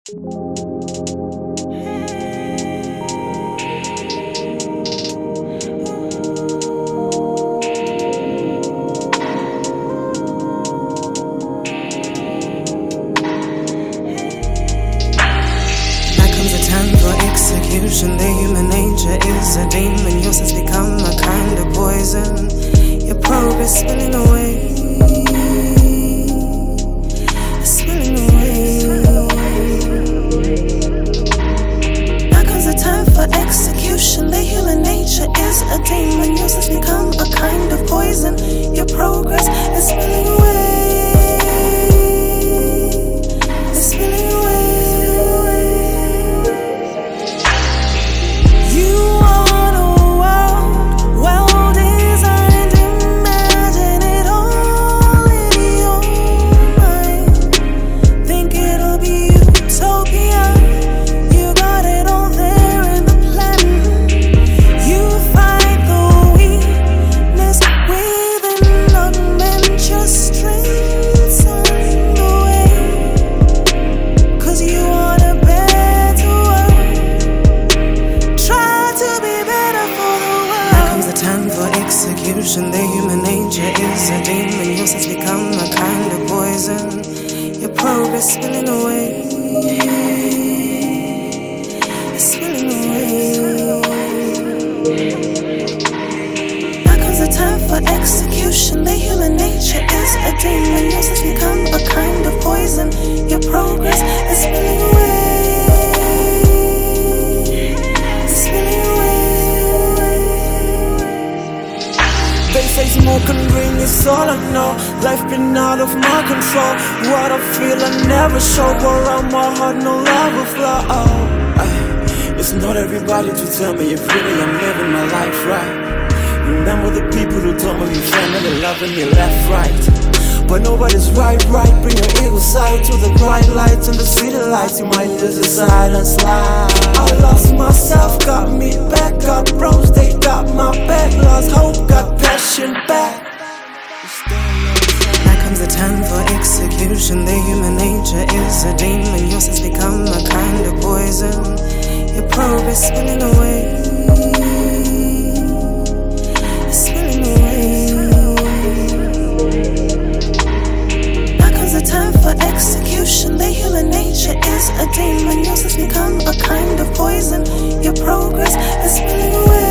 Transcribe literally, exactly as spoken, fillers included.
execution. The human nature is a demon. Yours has become a kind of poison. Your progress spilling away, spilling away. Now comes the time for execution. The human nature is a demon. Yours has become a kind of poison. Your progress is spilling away, it's spilling away. The human nature is a demon. Yours has become a kind of poison. Your progress spilling away, it's spilling away. Now comes the time for execution. The human nature is a demon. Yours has become a kind of poison. Your progress is spilling away. Say smoke and green is all I know. Life been out of my control. What I feel I never show. Around my heart no love will flow. Ay, it's not everybody to tell me if really I'm living my life right. Remember the people who told me you family loving me left, right. But nobody's right, right. Bring your ego side to the bright lights and the city lights. You might just decide and slide. I lost myself, got me back. Got bros, they got my back. Lost hope, got passion back. Now comes the time for execution. The human nature is a demon. Yours has become a kind of poison. Your progress spilling away, it's spilling away. Now comes the time for execution. The human nature is a demon. Yours has become a kind of poison. Your progress is spilling away.